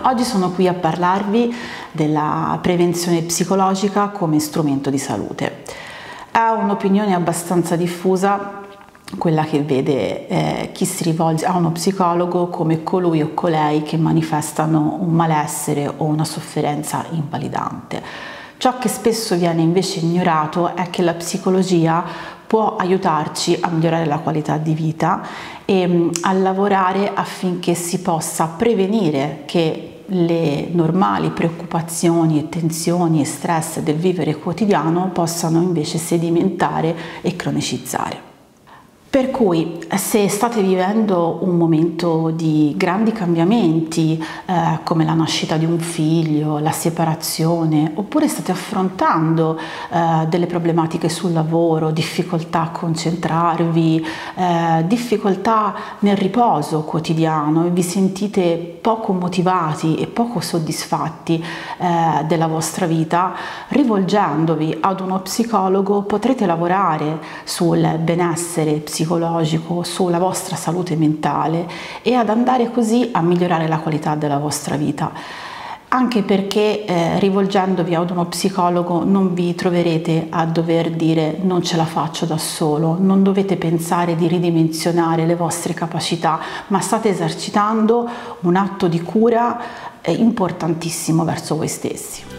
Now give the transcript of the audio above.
Oggi sono qui a parlarvi della prevenzione psicologica come strumento di salute. È un'opinione abbastanza diffusa quella che vede chi si rivolge a uno psicologo come colui o colei che manifestano un malessere o una sofferenza invalidante. Ciò che spesso viene invece ignorato è che la psicologia può aiutarci a migliorare la qualità di vita e a lavorare affinché si possa prevenire che le normali preoccupazioni e tensioni e stress del vivere quotidiano possano invece sedimentare e cronicizzare. Per cui se state vivendo un momento di grandi cambiamenti come la nascita di un figlio, la separazione, oppure state affrontando delle problematiche sul lavoro, difficoltà a concentrarvi, difficoltà nel riposo quotidiano e vi sentite poco motivati e poco soddisfatti della vostra vita, rivolgendovi ad uno psicologo potrete lavorare sul benessere psicologico, sulla vostra salute mentale e ad andare così a migliorare la qualità della vostra vita. Anche perché rivolgendovi ad uno psicologo non vi troverete a dover dire non ce la faccio da solo, non dovete pensare di ridimensionare le vostre capacità, ma state esercitando un atto di cura importantissimo verso voi stessi.